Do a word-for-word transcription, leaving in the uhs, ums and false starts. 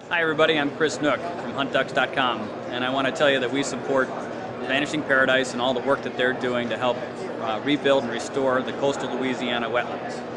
Hi everybody, I'm Chris Nook from hunt ducks dot com, and I want to tell you that we support Vanishing Paradise and all the work that they're doing to help uh, rebuild and restore the coastal Louisiana wetlands.